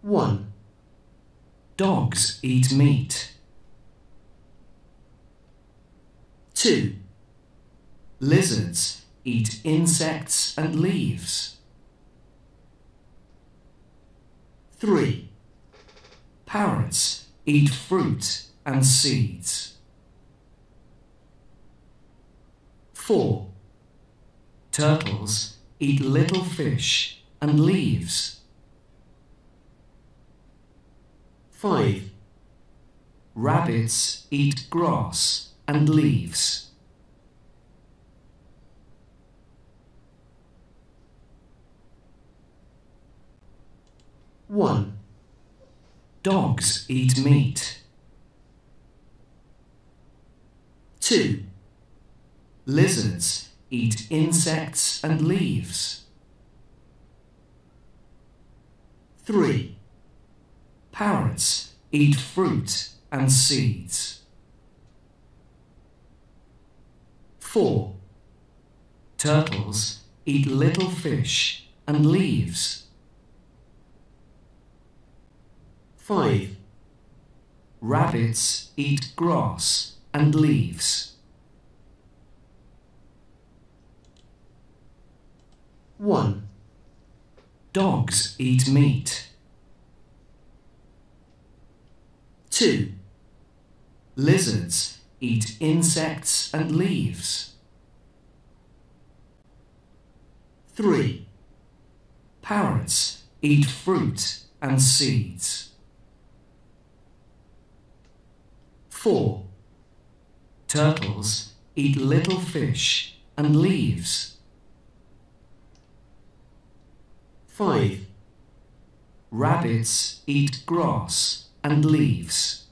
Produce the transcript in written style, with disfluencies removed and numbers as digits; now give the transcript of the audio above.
1. Dogs eat meat. 2. Lizards eat insects and leaves. 3. Parrots eat fruit and seeds. 4. Turtles eat little fish and leaves. 5. Rabbits eat grass and leaves. 1. Dogs eat meat. 2. Lizards eat insects and leaves. 3. Parrots eat fruit and seeds. 4. Turtles eat little fish and leaves. 5. Rabbits eat grass and leaves. 1. Dogs eat meat. 2. Lizards eat insects and leaves. 3. Parrots eat fruit and seeds. 4. Turtles eat little fish and leaves. 5. Rabbits eat grass and leaves.